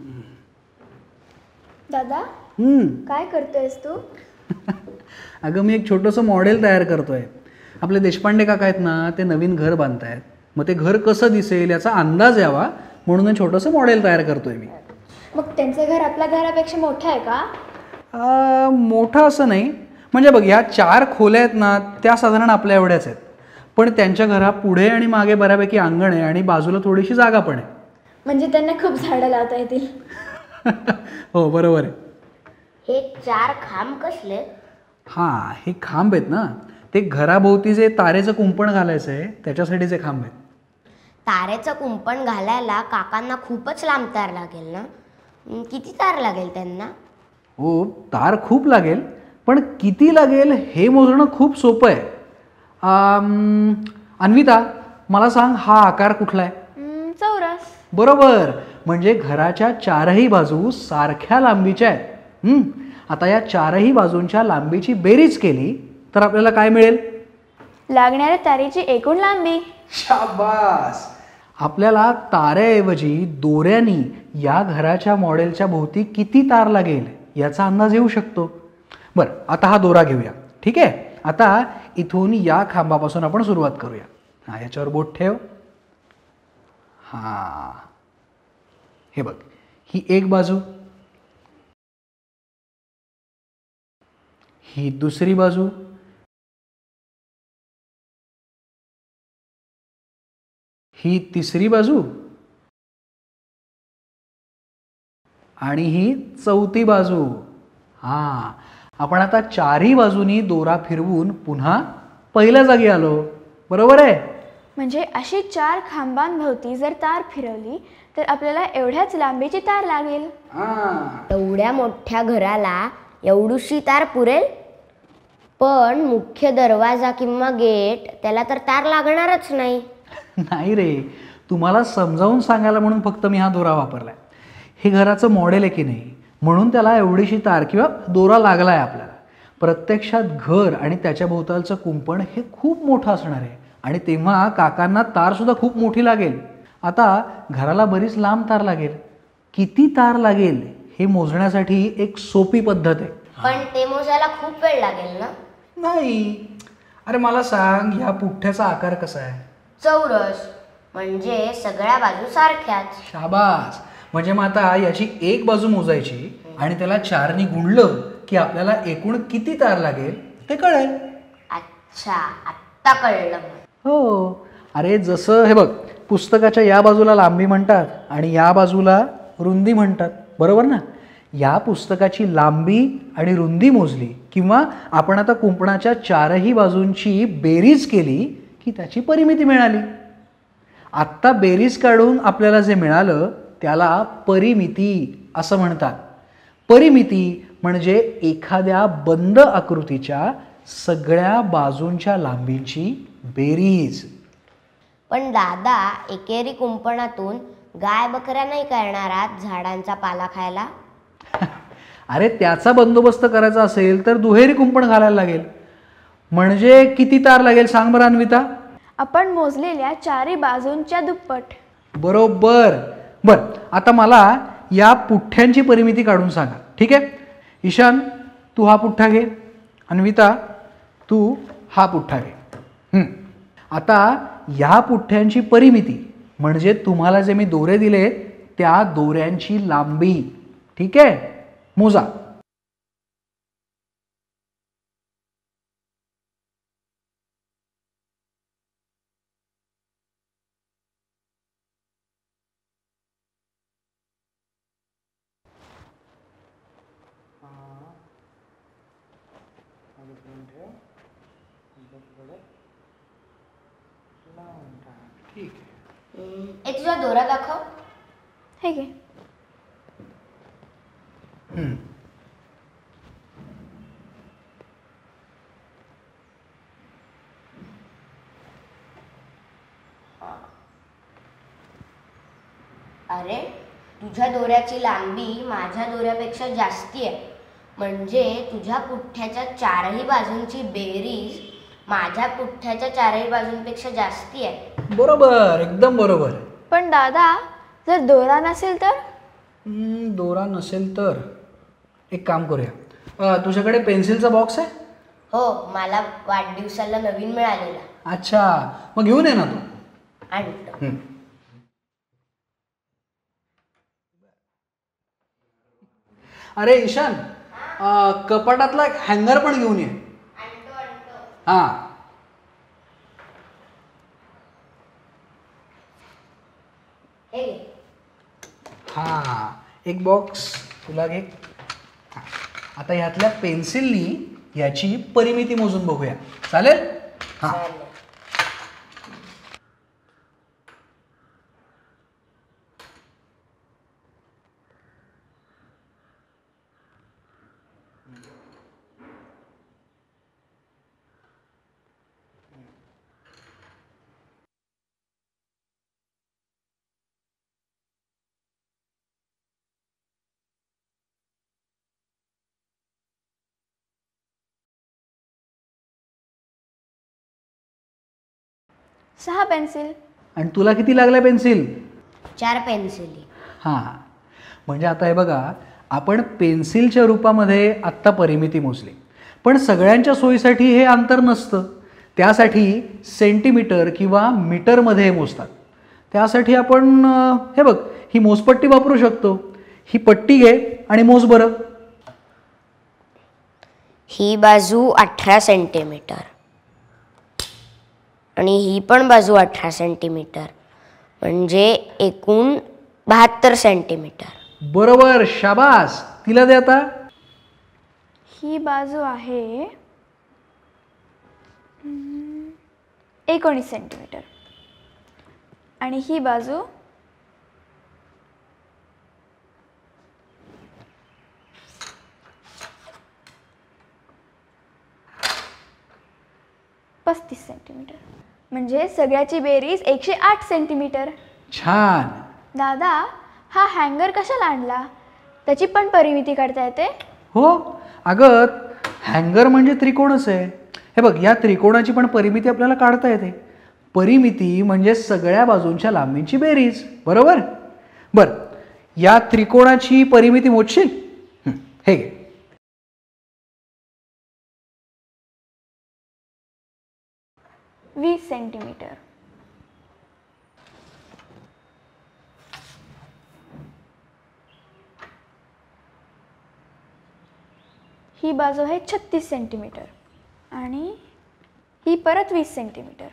दादा काय करतोयस तू? अगं मी एक छोटंसं मॉडेल तयार करतोय. आपले देशपांडे काका आहेत ना, ते नवीन घर बांधतायत. मग ते घर कसं दिसेल याचा अंदाज यावा म्हणून एक छोटंसं मॉडेल तयार करतोय मी. मग त्यांचं घर आपल्या घरापेक्षा मोठं आहे का? मोठं असं नाही. म्हणजे बघ, ह्या 4 खोल्या आहेत ना, त्या साधारण आपल्या एवढ्याच आहेत. पण त्यांच्या घरा पुढे आणि मागे बऱ्यापैकी अंगण आहे आणि बाजूला थोडीशी जागा पण आहे. म्हणजे त्यांना खूप झाडं लावता येतील. हो बरोबर आहे. हे 4 खांब कसले? हां, हे खांब आहेत ना, ते घराभोवती जे तारेचं कुंपण घालायचं आहे त्याच्यासाठीचे खांब आहेत. तारेचं कुंपण घालायला काकांना खूपच लांब तार लागेल ना? किती तार लागेल त्यांना? हो, तार खूप लागेल, पण किती लागेल हे मोजणं खूप सोपं आहे. अन्विता, मला सांग, हा आकार कुठला आहे? चौरस. बरोबर. म्हणजे घराच्या 4ही बाजू सारख्या लांबीच्या आहेत. आता या 4ही बाजूंच्या लांबीची बेरीज केली तर आपल्याला काय मिळेल? लागणाऱ्या तारेची एकूण लांबी. शाबास. आपल्याला ताऱ्याऐवजी दोऱ्यानी या घराच्या मॉडेलच्या भोवती किती तार लागेल याचा अंदाज येऊ शकतो. बरं, आता हा दोरा घेऊया. ठीक आहे. आता इथून या खांबापासून आपण सुरुवात करूया. हां, याच्यावर बोट ठेव. हां, हे बघ, ही एक बाजू, ही दुसरी बाजू, ही तिसरी बाजू आणि ही चौथी बाजू. हां, आपण आता 4ही बाजूनी दोरा फिरवून पुन्हा पहिल्या जागी आलो. बरोबर आहे? म्हणजे अशी 4 खांबांभोवती जर तार फिरवली तर आपल्याला एवढ्याच लांबीची तार लागेल. एवढ्या मोठ्या घराला एवढीशी तार पुरेल? पण मुख्य दरवाजा किंवा गेट त्याला तर तार लागणारच नाही. नाही रे, तुम्हाला समजावून सांगायला म्हणून फक्त मी हा दोरा वापरलाय. हे घराचं मॉडेल आहे की नाही, म्हणून त्याला एवढीशी तार किंवा दोरा लागला आहे आपल्याला. प्रत्यक्षात घर आणि त्याच्या भोवतालचं कुंपण हे खूप मोठं असणार आहे आणि तेव्हा काकांना तारसुद्धा खूप मोठी लागेल. आता घराला बरीच लांब तार लागेल. किती तार लागेल हे मोजण्यासाठी एक सोपी पद्धत आहे. पण ते मोजायला खूप वेळ लागेल ना? नाही. अरे मला सांग, ह्या पुठ्ठ्याचा आकार कसा आहे? चौरस. म्हणजे सगळ्या बाजू सारख्याच. शाबास. म्हणजे मग आता याची एक बाजू मोजायची आणि त्याला 4नी गुणलं की आपल्याला एकूण किती तार लागेल ते कळेल. अच्छा, आत्ता कळलं. हो. अरे जसं हे बघ, पुस्तकाच्या या बाजूला लांबी म्हणतात आणि या बाजूला रुंदी म्हणतात. बरोबर ना? या पुस्तकाची लांबी आणि रुंदी मोजली किंवा आपण आता कुंपणाच्या 4ही बाजूंची बेरीज केली की त्याची परिमिती मिळाली. आत्ता बेरीज काढून आपल्याला जे मिळालं त्याला परिमिती असं म्हणतात. परिमिती म्हणजे एखाद्या बंद आकृतीच्या सगळ्या बाजूंच्या लांबींची बेरीज. पण दादा, एकेरी कुंपणातून गाय बकऱ्या नाही करणार आहात झाडांचा पाला खायला? अरे त्याचा बंदोबस्त करायचा असेल तर दुहेरी कुंपण घालायला लागेल. म्हणजे किती तार लागेल सांग बरं अन्विता? आपण मोजलेल्या 4ही बाजूंच्या दुप्पट. बरोबर. बरं, आता मला या पुठ्ठ्यांची परिमिती काढून सांगा. ठीक आहे? ईशान, तू हा पुठ्ठा घे. अन्विता, तू हा पुठ्ठा घे. आता या पुठ्ठ्यांची परिमिती म्हणजे तुम्हाला जे मी दोरे दिले त्या दोऱ्यांची लांबी. ठीक आहे? मोजा. ठीक आहे. एक तुझा दोरा दाखव. हे घे. अरे, तुझ्या दोऱ्याची लांबी माझ्या दोऱ्यापेक्षा जास्ती आहे. म्हणजे तुझ्या पुठ्ठ्याच्या 4ही बाजूंची बेरीज माझ्या पुठ्ठ्याच्या 4ही बाजूंपेक्षा जास्ती आहे. बरोबर, एकदम बरोबर. पण दादा, जर दोरा नसेल तर? दोरा नसेल तर एक काम करूया, तुझ्याकडे पेन्सिलचा बॉक्स आहे? हो, मला वाढदिवसाला नवीन मिळालेला. अच्छा, मग घेऊन ये ना तू. आणतो. अरे ईशान, कपाटातला हँगर पण घेऊन ये. हां. हे घे. हां, एक बॉक्स तुला घे. हां. आता ह्यातल्या पेन्सिलनी याची परिमिती मोजून बघूया, चालेल? हां. चालेल. सहा पेन्सिल. आणि तुला किती लागल्या पेन्सिल? 4 पेन्सिली. हां, म्हणजे आता हे बघा, आपण पेन्सिलच्या रूपामध्ये आत्ता परिमिती मोजली, पण सगळ्यांच्या सोयीसाठी हे अंतर नसतं. त्यासाठी सेंटीमीटर किंवा मीटरमध्ये हे मोजतात. त्यासाठी आपण हे बघ, ही मोजपट्टी वापरू शकतो. ही पट्टी घे आणि मोज बरं. ही बाजू 18 सेंटीमीटर आणि ही पण बाजू 18 सेंटीमीटर, म्हणजे एकूण 72 सेंटीमीटर. बरोबर, शाबास. तिला दे आता. ही बाजू आहे 19 सेंटीमीटर आणि ही बाजू 35 सेंटीमीटर. म्हणजे सगळ्याची बेरीज 108 सेंटीमीटर. छान. दादा, हा हँगर कशाला आणला? त्याची पण परिमिती काढता येते? हो अगं, हँगर म्हणजे त्रिकोणच आहे. हे बघ, या त्रिकोणाची पण परिमिती आपल्याला काढता येते. परिमिती म्हणजे सगळ्या बाजूंच्या लांबींची बेरीज, बरोबर? बरं, या त्रिकोणाची परिमिती मोजशील? हे घे. वीस सेंटीमीटर. ही बाजू आहे 36 सेंटीमीटर आणि ही परत 20 सेंटीमीटर.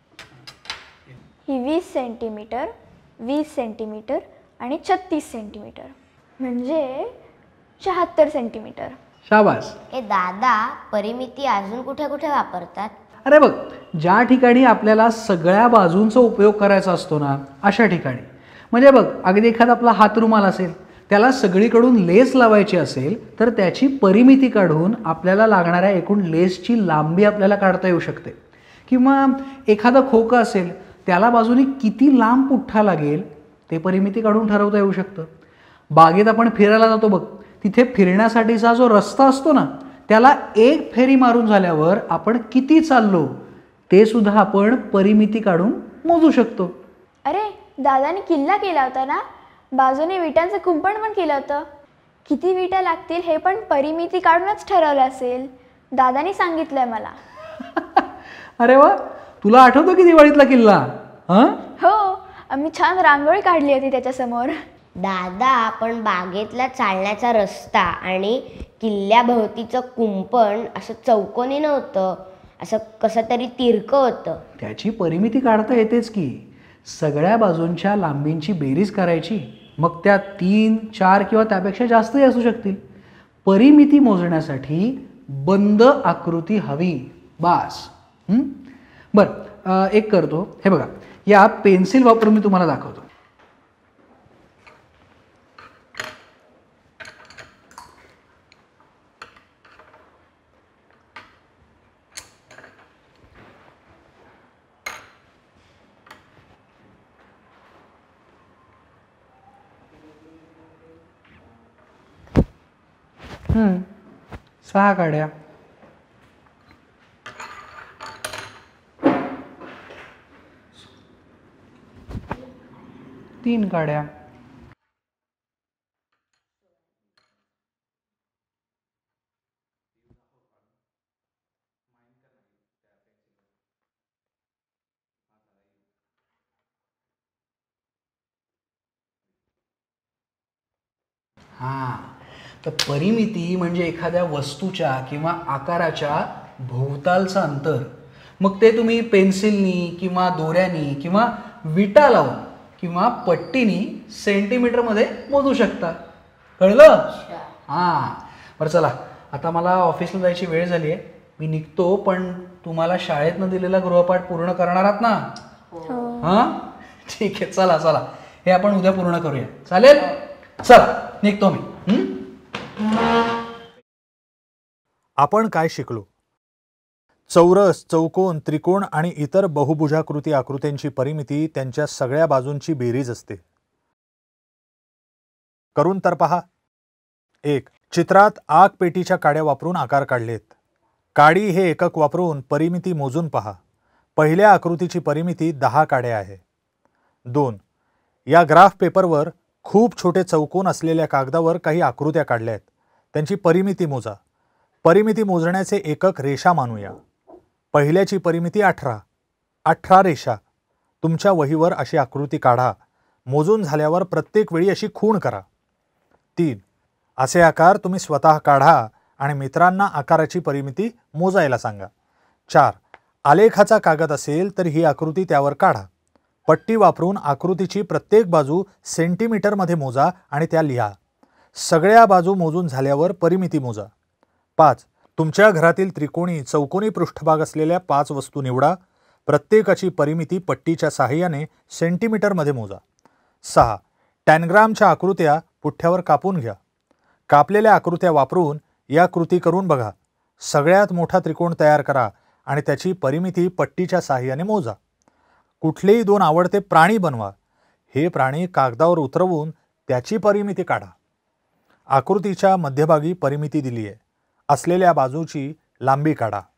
ही 20 सेंटीमीटर, 20 सेंटीमीटर आणि 36 सेंटीमीटर, म्हणजे 76 सेंटीमीटर. शाबास. ए दादा, परिमिती अजून कुठे कुठे वापरतात? अरे बघ, ज्या ठिकाणी आपल्याला सगळ्या बाजूंचा उपयोग करायचा असतो ना, अशा ठिकाणी. म्हणजे बघ, अगदी एखादा आपला हातरुमाल असेल, त्याला सगळीकडून लेस लावायची असेल तर त्याची परिमिती काढून आपल्याला लागणाऱ्या एकूण लेसची लांबी आपल्याला काढता येऊ शकते. किंवा एखादा खोकं असेल, त्याला बाजूने किती लांब पुठ्ठा लागेल ते परिमिती काढून ठरवता येऊ शकतं. बागेत आपण फिरायला जातो बघ, तिथे फिरण्यासाठीचा जो रस्ता असतो ना, त्याला एक फेरी मारून झाल्यावर आपण किती चाललो ते सुद्धा आपण परिमिती काढून मोजू शकतो. अरे, दादाने किल्ला केला होता ना, बाजूने विटांचं कुंपण पण केलं होतं. किती विटा लागतील हे पण परिमिती काढूनच ठरवलं असेल. दादाने सांगितलंय मला. अरे वा, तुला आठवतो की दिवाळीतला किल्ला? हां, हो, आम्ही छान रांगोळी काढली होती त्याच्यासमोर. दादा, आपण बागेतला चालण्याचा रस्ता आणि किल्ल्याभोवतीचं कुंपण असं चौकोनी नव्हतं, असं कसं तरी तिरकं होतं. त्याची परिमिती काढता येतेच की. सगळ्या बाजूंच्या लांबींची बेरीज करायची, मग त्या 3, 4 किंवा त्यापेक्षा जास्तही असू शकतील. परिमिती मोजण्यासाठी बंद आकृती हवी, बास. बरं, एक करतो. हे बघा, या पेन्सिल वापरून मी तुम्हाला दाखवतो. हं, 6 काड्या. 3 काड्या. हां, तर परिमिती म्हणजे एखाद्या वस्तूच्या किंवा आकाराच्या भोवतालचं अंतर. मग ते तुम्ही पेन्सिलनी किंवा दोऱ्यानी किंवा विटा लावून किंवा पट्टीनी सेंटीमीटरमध्ये मोजू शकता. कळलं? हां, बरं चला, आता मला ऑफिसला जायची वेळ झाली आहे, मी निघतो. पण तुम्हाला शाळेतनं दिलेला गृहपाठ पूर्ण करणार आहात ना? हां, ठीक आहे, चला चला, हे आपण उद्या पूर्ण करूया. चालेल? चला, निघतो मी. आपण काय शिकलो? चौरस, चौकोन, त्रिकोण आणि इतर बहुभुजाकृती आकृत्यांची परिमिती त्यांच्या सगळ्या बाजूंची बेरीज असते. करून तर पहा. 1. चित्रात आग पेटीच्या काड्या वापरून आकार काढलेत. काडी हे एकक वापरून परिमिती मोजून पहा. पहिल्या आकृतीची परिमिती 10 काड्या आहे. 2. या ग्राफ पेपरवर खूप छोटे चौकोन असलेल्या कागदावर काही आकृत्या काढल्या आहेत. त्यांची परिमिती मोजा. परिमिती मोजण्याचे एकक रेषा मानूया. पहिल्याची परिमिती 18. 18 रेषा. तुमच्या वहीवर अशी आकृती काढा. मोजून झाल्यावर प्रत्येक वेळी अशी खूण करा. 3. असे आकार तुम्ही स्वतः काढा आणि मित्रांना आकाराची परिमिती मोजायला सांगा. 4. आलेखाचा कागद असेल तर ही आकृती त्यावर काढा. पट्टी वापरून आकृतीची प्रत्येक बाजू सेंटीमीटरमध्ये मोजा आणि त्या लिहा. सगळ्या बाजू मोजून झाल्यावर परिमिती मोजा. 5. तुमच्या घरातील त्रिकोणी, चौकोनी पृष्ठभाग असलेल्या 5 वस्तू निवडा. प्रत्येकाची परिमिती पट्टीच्या साहाय्याने सेंटीमीटरमध्ये मोजा. 6. टॅनग्रामच्या आकृत्या पुठ्ठ्यावर कापून घ्या. कापलेल्या आकृत्या वापरून या कृती करून बघा. सगळ्यात मोठा त्रिकोण तयार करा आणि त्याची परिमिती पट्टीच्या साहाय्याने मोजा. कुठलेही 2 आवडते प्राणी बनवा. हे प्राणी कागदावर उतरवून त्याची परिमिती काढा. आकृतीच्या मध्यभागी परिमिती दिली आहे असलेल्या बाजूची लांबी काढा.